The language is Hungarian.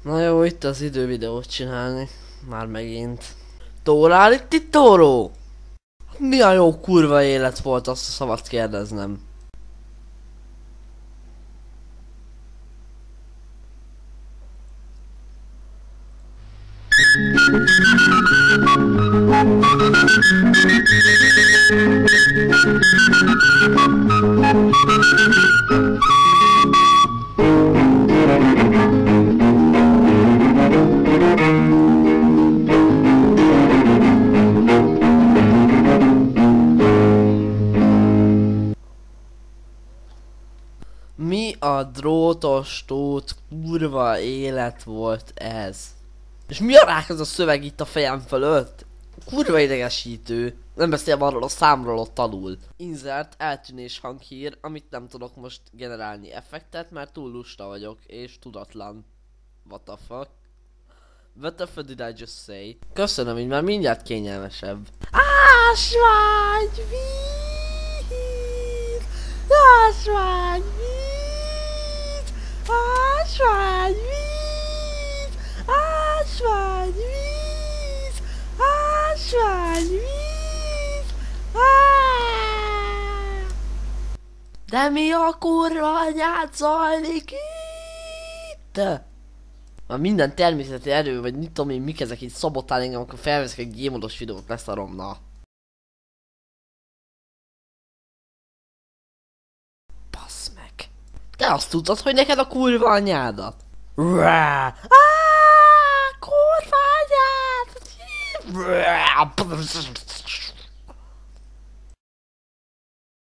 Na jó, itt az idő videót csinálni. Már megint. Tórál itt Tóró? Mi a jó kurva élet volt, azt a szavat kérdeznem. Mi a drótos tót kurva élet volt ez? És mi a rák ez a szöveg itt a fejem fölött? Kurva idegesítő. Nem beszélve arról a számról ott alul. Insert eltűnés hanghír, amit nem tudok most generálni effektet, mert túl lusta vagyok és tudatlan. What the fuck? What the fuck did I just say? Köszönöm, így már mindjárt kényelmesebb. Ásványvíz! Ásványvíz! Ásványvíz! Ásványvíz! Ásványvíz! De mi a kurva anyát zajlik itt? Már minden természeti erő, vagy mit tudom én, mik ezek így szabotál engem, akkor felveszek egy gémodos videót, leszarom, na. Bassz meg. Te azt tudod, hogy neked a kurva anyádat? Rá! Kurva anyád!